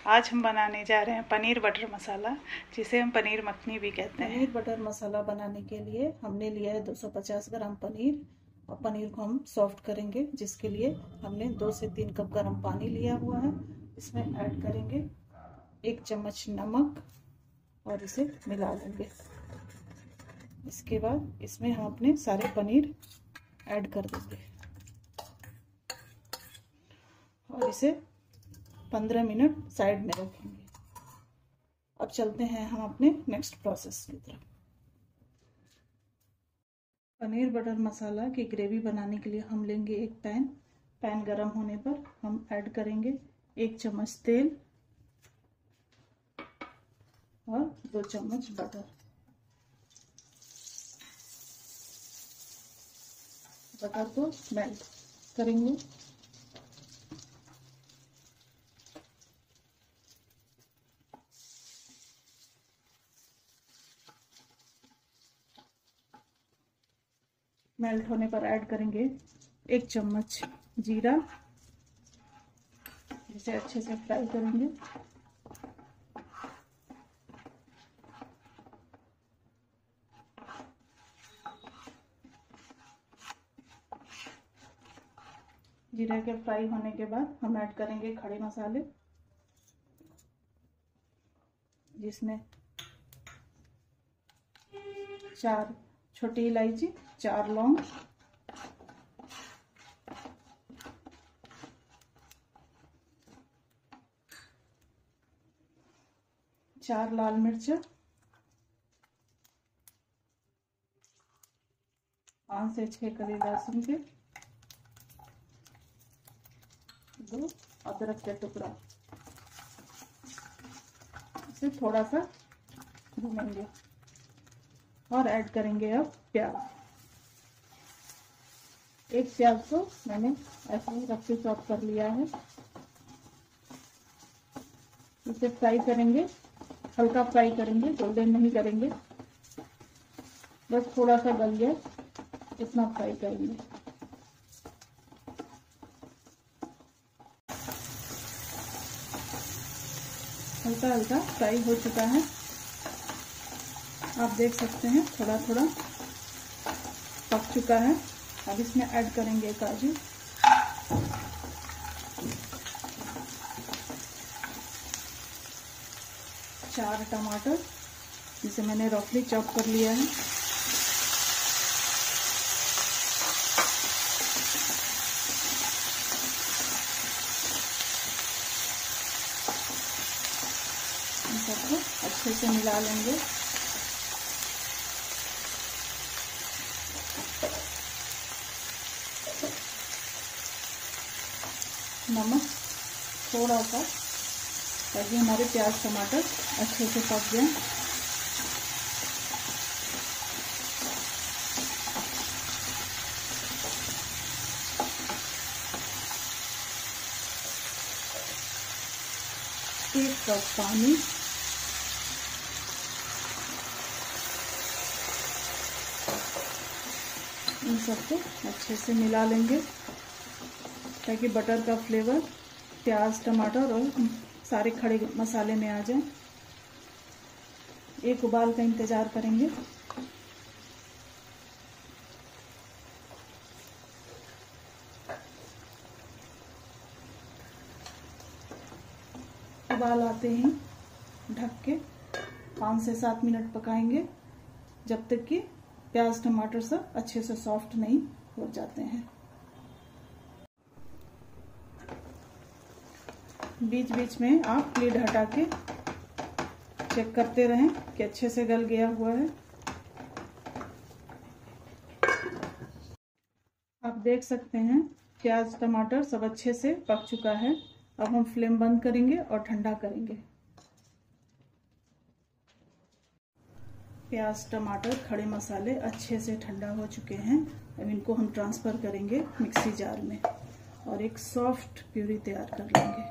आज हम बनाने जा रहे हैं पनीर बटर मसाला, जिसे हम पनीर मखनी भी कहते हैं। पनीर बटर मसाला बनाने के लिए हमने लिया है 250 ग्राम पनीर, और पनीर को हम सॉफ्ट करेंगे, जिसके लिए हमने 2 से 3 कप गर्म पानी लिया हुआ है। इसमें ऐड करेंगे 1 चम्मच नमक और इसे मिला लेंगे। इसके बाद इसमें हम अपने सारे पनीर ऐड कर देंगे और इसे 15 मिनट साइड में रखेंगे। अब चलते हैं हम अपने नेक्स्ट प्रोसेस की तरफ। पनीर बटर मसाला की ग्रेवी बनाने के लिए हम लेंगे एक पैन गरम होने पर हम ऐड करेंगे 1 चम्मच तेल और 2 चम्मच बटर। बटर को मेल्ट करेंगे। मेल्ट होने पर ऐड करेंगे 1 चम्मच जीरा, इसे अच्छे से फ्राई करेंगे। जीरा के फ्राई होने के बाद हम ऐड करेंगे खड़े मसाले, जिसमें 4 छोटी इलायची, 4 लौंग, 4 लाल मिर्च, 5 से 6 कली लहसुन के, 2 अदरक के टुकड़ा। इसे थोड़ा सा भूनेंगे और ऐड करेंगे अब प्याज। एक प्याज को मैंने ऐसे ही रफ चॉप कर लिया है। इसे फ्राई करेंगे, हल्का फ्राई करेंगे, गोल्डन नहीं करेंगे, बस थोड़ा सा गल जाए इतना फ्राई करेंगे। हल्का हल्का फ्राई हो चुका है, आप देख सकते हैं थोड़ा थोड़ा पक चुका है। अब इसमें ऐड करेंगे काजू, चार टमाटर जिसे मैंने रफली चॉप कर लिया है, इन सबको अच्छे से मिला लेंगे। नमक थोड़ा सा, ताकि हमारे प्याज टमाटर अच्छे से पक जाए। एक कप पानी, इन सबको अच्छे से मिला लेंगे, ताकि बटर का फ्लेवर प्याज टमाटर और सारे खड़े मसाले में आ जाए। एक उबाल का इंतजार करेंगे। उबाल आते ही ढक के 5 से 7 मिनट पकाएंगे, जब तक कि प्याज टमाटर सब अच्छे से सॉफ्ट नहीं हो जाते हैं। बीच बीच में आप लिड हटा के चेक करते रहें कि अच्छे से गल गया हुआ है। आप देख सकते हैं प्याज टमाटर सब अच्छे से पक चुका है। अब हम फ्लेम बंद करेंगे और ठंडा करेंगे। प्याज टमाटर खड़े मसाले अच्छे से ठंडा हो चुके हैं। अब इनको हम ट्रांसफर करेंगे मिक्सी जार में और एक सॉफ्ट प्यूरी तैयार कर लेंगे।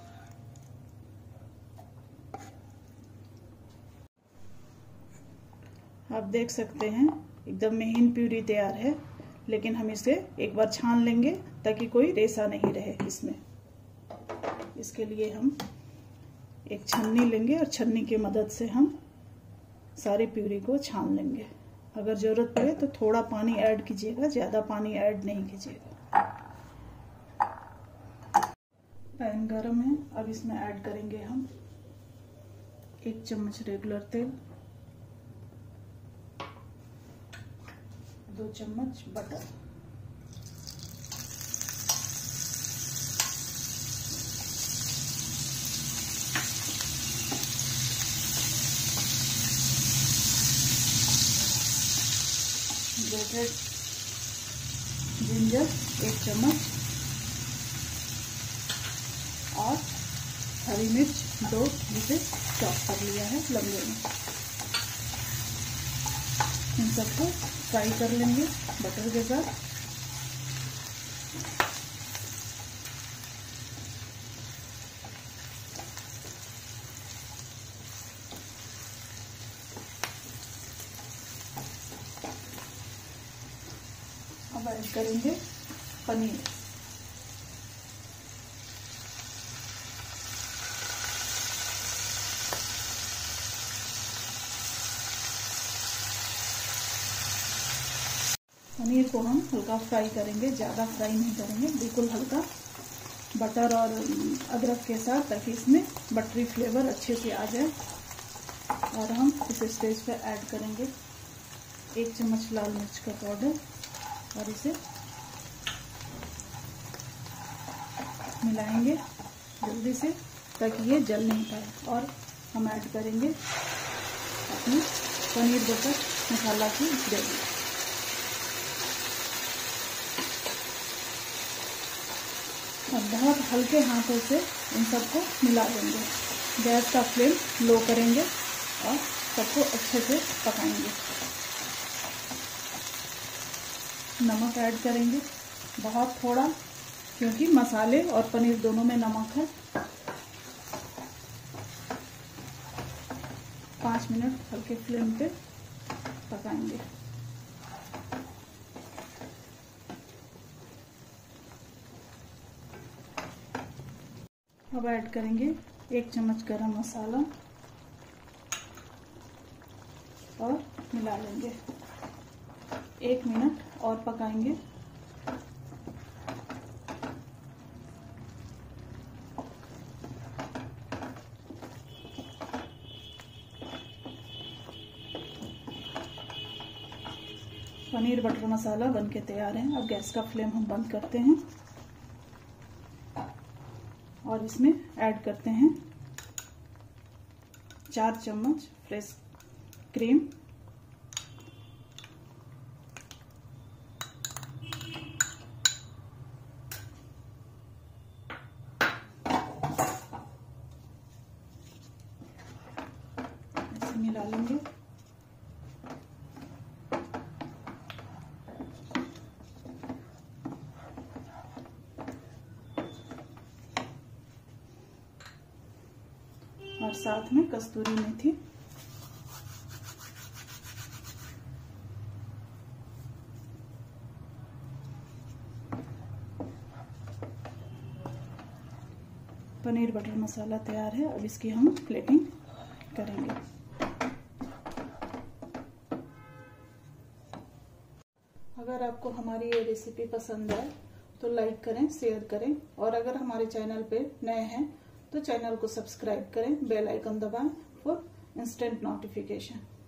आप देख सकते हैं एकदम महीन प्यूरी तैयार है, लेकिन हम इसे एक बार छान लेंगे ताकि कोई रेसा नहीं रहे इसमें। इसके लिए हम एक छन्नी लेंगे और छन्नी की मदद से हम सारी प्यूरी को छान लेंगे। अगर ज़रूरत पड़े तो थोड़ा पानी ऐड कीजिएगा, ज़्यादा पानी ऐड नहीं कीजिएगा। पैन गरम है, अब इसमें ऐड करेंगे हम 1 चम्मच रेगुलर तेल, 2 चम्मच बटर, ग्रेटेड जिंजर 1 चम्मच और हरी मिर्च 2 जिसे चॉप कर लिया है लंबे में। इन सबको फ्राई कर लेंगे बटर के साथ। अब ऐड करेंगे पनीर। पनीर को हम हल्का फ्राई करेंगे, ज़्यादा फ्राई नहीं करेंगे, बिल्कुल हल्का, बटर और अदरक के साथ, ताकि इसमें बटरी फ्लेवर अच्छे से आ जाए। और हम इस स्टेज पे ऐड करेंगे 1 चम्मच लाल मिर्च का पाउडर और इसे मिलाएंगे जल्दी से ताकि ये जल नहीं पाए। और हम ऐड करेंगे अपनी पनीर बटर मसाला की ग्रेवी। और बहुत हल्के हाथों से इन सबको मिला देंगे। गैस का फ्लेम लो करेंगे और सबको अच्छे से पकाएंगे। नमक ऐड करेंगे, बहुत थोड़ा, क्योंकि मसाले और पनीर दोनों में नमक है। 5 मिनट हल्के फ्लेम पे पकाएंगे। अब ऐड करेंगे 1 चम्मच गरम मसाला और मिला लेंगे। 1 मिनट और पकाएंगे। पनीर बटर मसाला बनके तैयार है। अब गैस का फ्लेम हम बंद करते हैं और इसमें ऐड करते हैं 4 चम्मच फ्रेश क्रीम, ऐसे मिला लेंगे। और साथ में कस्तूरी मेथी। पनीर बटर मसाला तैयार है। अब इसकी हम प्लेटिंग करेंगे। अगर आपको हमारी ये रेसिपी पसंद आए तो लाइक करें, शेयर करें, और अगर हमारे चैनल पे नए हैं तो चैनल को सब्सक्राइब करें, बेल आइकन दबाएं फॉर इंस्टेंट नोटिफिकेशन।